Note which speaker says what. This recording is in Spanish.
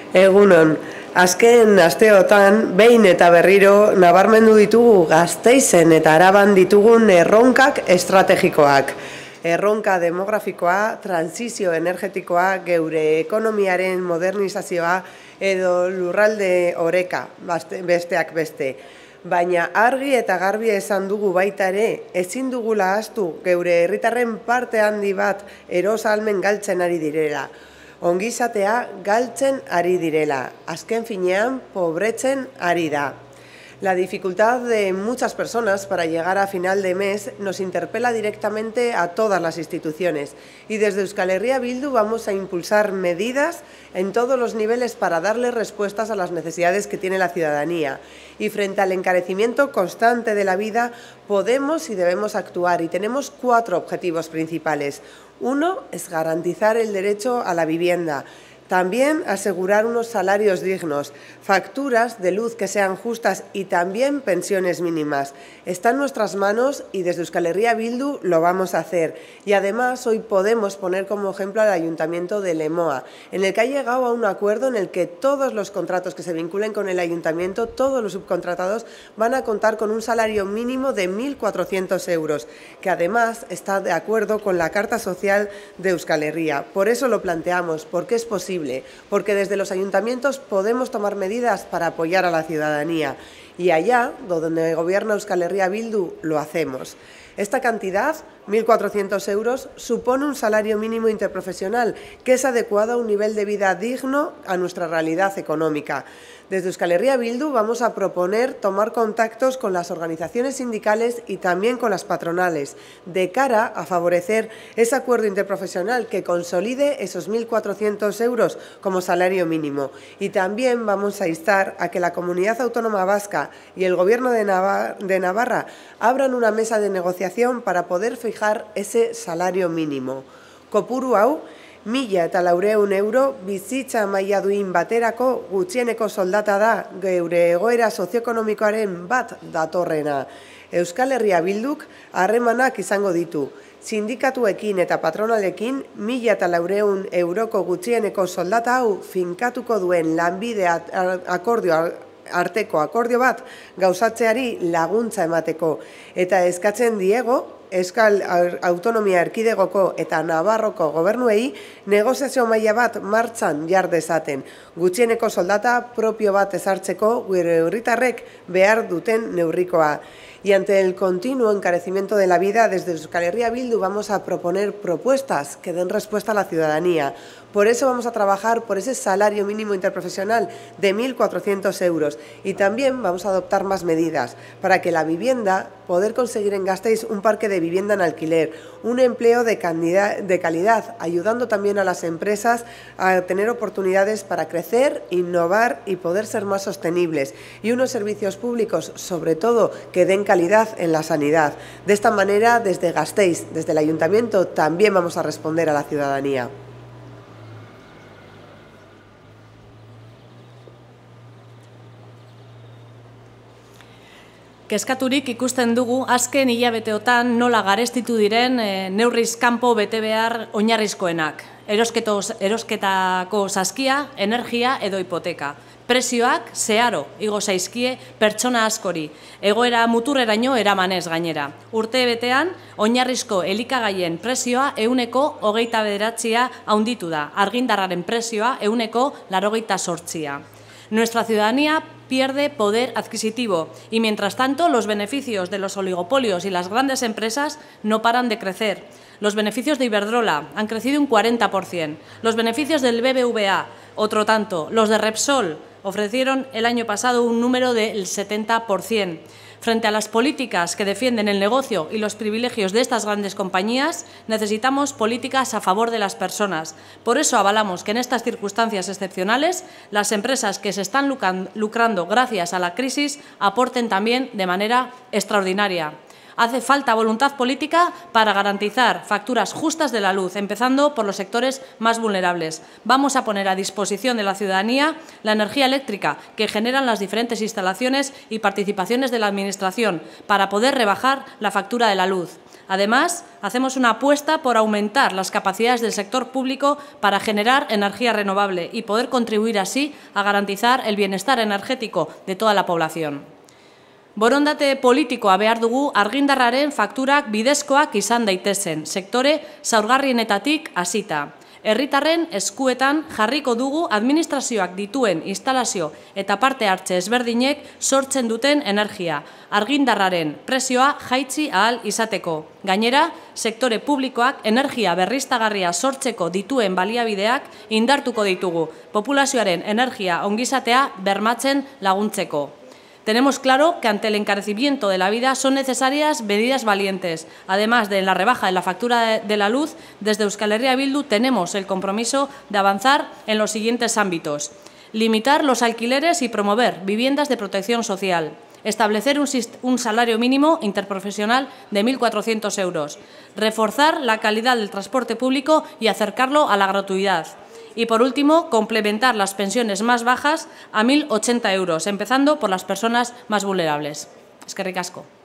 Speaker 1: Egunon, azken asteotan, behin eta berriro, nabarmendu ditugu Gasteizen eta Araban ditugun erronkak estrategikoak. Erronka demografikoa, transizio energetikoa, geure ekonomiaren modernizazioa edo lurralde oreka, besteak beste. Baina argi eta garbi esan dugu baita ere, ezin dugula ahaztu geure herritarren parte handi bat erosahalmen galtzen ari direla. Ongizatea galtzen ari direla, azken finean pobretzen ari da. La dificultad de muchas personas para llegar a final de mes nos interpela directamente a todas las instituciones y desde Euskal Herria Bildu vamos a impulsar medidas en todos los niveles para darle respuestas a las necesidades que tiene la ciudadanía. Y frente al encarecimiento constante de la vida podemos y debemos actuar y tenemos 4 objetivos principales. Uno es garantizar el derecho a la vivienda. También asegurar unos salarios dignos, facturas de luz que sean justas y también pensiones mínimas. Está en nuestras manos y desde Euskal Herria Bildu lo vamos a hacer. Y además hoy podemos poner como ejemplo al Ayuntamiento de Lemoa, en el que ha llegado a un acuerdo en el que todos los contratos que se vinculen con el Ayuntamiento, todos los subcontratados, van a contar con un salario mínimo de 1.400 euros, que además está de acuerdo con la Carta Social de Euskal Herria. Por eso lo planteamos, porque es posible. Porque desde los ayuntamientos podemos tomar medidas para apoyar a la ciudadanía y allá donde gobierna Euskal Herria Bildu lo hacemos. Esta cantidad, 1.400 euros, supone un salario mínimo interprofesional que es adecuado a un nivel de vida digno a nuestra realidad económica. Desde Euskal Herria Bildu vamos a proponer tomar contactos con las organizaciones sindicales y también con las patronales, de cara a favorecer ese acuerdo interprofesional que consolide esos 1.400 euros como salario mínimo. Y también vamos a instar a que la Comunidad Autónoma Vasca y el Gobierno de Navarra abran una mesa de negociación para poder fijar ese salario mínimo. Kopuru hau, 1.400 euro bizitza maila duin baterako gutxieneko soldata da geure egoera sozioekonomikoaren bat datorrena. Euskal Herria Bilduk harremanak izango ditu. Sindikatuekin eta patronalekin 1.400 euroko gutxieneko soldata hau finkatuko duen lanbide arteko akordio bat gauzatzeari laguntza emateko. Eta eskatzen diego, Euskal Autonomia Erkidegoko eta Navarroko gobernuei negoziazio maila bat martxan jar dezaten. Gutxieneko soldata propio bat ezartzeko gure herritarrek behar duten neurrikoa. Y ante el continuo encarecimiento de la vida, desde Euskal Herria Bildu vamos a proponer propuestas que den respuesta a la ciudadanía. Por eso vamos a trabajar por ese salario mínimo interprofesional de 1.400 euros y también vamos a adoptar más medidas para que la vivienda, poder conseguir en Gasteiz un parque de vivienda en alquiler, un empleo de calidad, ayudando también a las empresas a tener oportunidades para crecer, innovar y poder ser más sostenibles y unos servicios públicos, sobre todo, que den calidad en la sanidad. De esta manera, desde Gasteiz, desde el Ayuntamiento, también vamos a responder a la ciudadanía.
Speaker 2: Kezkaturik ikusten dugu azken hilabeteotan nola garestitu diren neurriz kanpo bete behar oinarrizkoenak. Erosketako saskia, energia edo hipoteka. Prezioak zeharo igo zaizkie pertsona askori, egoera muturreraino eramanez gainera. Urte betean, oinarrizko elikagaien prezioa 29% handitu da, argindarraren prezioa 98%. Nuestra ciudadanía pierde poder adquisitivo y, mientras tanto, los beneficios de los oligopolios y las grandes empresas no paran de crecer. Los beneficios de Iberdrola han crecido un 40%, los beneficios del BBVA otro tanto, los de Repsol ofrecieron el año pasado un número del 70%. Frente a las políticas que defienden el negocio y los privilegios de estas grandes compañías, necesitamos políticas a favor de las personas. Por eso avalamos que en estas circunstancias excepcionales, las empresas que se están lucrando gracias a la crisis aporten también de manera extraordinaria. Hace falta voluntad política para garantizar facturas justas de la luz, empezando por los sectores más vulnerables. Vamos a poner a disposición de la ciudadanía la energía eléctrica que generan las diferentes instalaciones y participaciones de la Administración para poder rebajar la factura de la luz. Además, hacemos una apuesta por aumentar las capacidades del sector público para generar energía renovable y poder contribuir así a garantizar el bienestar energético de toda la población. Borondate politikoa behar dugu argindarraren fakturak bidezkoak izan daitezen, sektore zaurgarrienetatik hasita. Herritarren eskuetan jarriko dugu administrazioak dituen instalazio eta parte hartze ezberdinek sortzen duten energia, argindarraren prezioa jaitsi ahal izateko. Gainera, sektore publikoak energia berriztagarria sortzeko dituen baliabideak indartuko ditugu, populazioaren energia ongizatea bermatzen laguntzeko. Tenemos claro que ante el encarecimiento de la vida son necesarias medidas valientes. Además de la rebaja de la factura de la luz, desde Euskal Herria Bildu tenemos el compromiso de avanzar en los siguientes ámbitos. Limitar los alquileres y promover viviendas de protección social. Establecer un salario mínimo interprofesional de 1.400 euros. Reforzar la calidad del transporte público y acercarlo a la gratuidad. Y, por último, complementar las pensiones más bajas a 1.080 euros, empezando por las personas más vulnerables. Eskerrik asko.